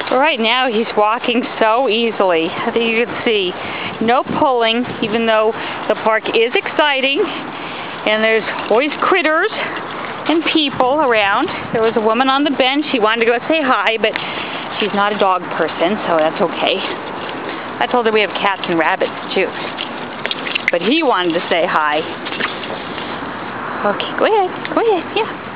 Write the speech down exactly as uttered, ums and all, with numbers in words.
Right now he's walking so easily. I think you can see no pulling, even though the park is exciting and there's always critters and people around. There was a woman on the bench. She wanted to go say hi, but she's not a dog person, so that's okay. I told her we have cats and rabbits too. But he wanted to say hi. Okay, go ahead. Go ahead. Yeah.